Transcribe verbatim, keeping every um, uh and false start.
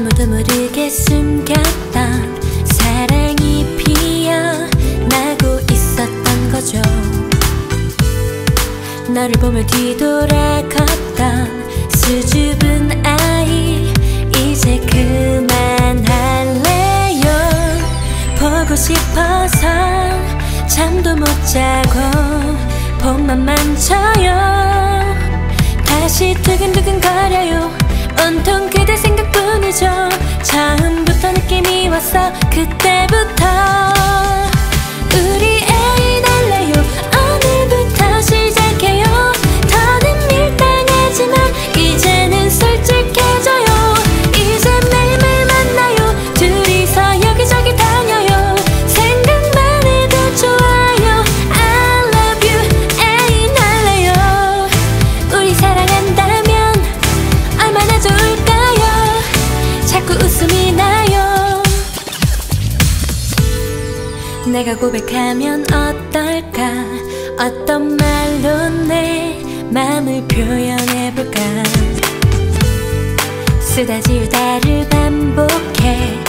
아무도 모르게 숨겼던 사랑이 피어나고 있었던 거죠. 너를 보며 뒤돌아 걷던 수줍은 아이, 이제 그만할래요. 보고 싶어서 잠도 못 자고 봄만 만져요. 다시 두근두근 거려요. 온통 그대 생각뿐이죠. 처음부터 느낌이 왔어. 그때부터 우리 애인할래요. 오늘부터 시작해요. 더는 밀당하지만 이제는 솔직해져요. 이제 매일매일 만나요. 둘이서 여기저기 다녀요. 생각만 해도 좋아요. I love you. 애인할래요. 우리 사랑한다면 얼마나 좋을까요? 자꾸 웃음이 나요. 내가 고백하면 어떨까? 어떤 말로 내 맘을 표현해볼까? 쓰다지우다를 반복해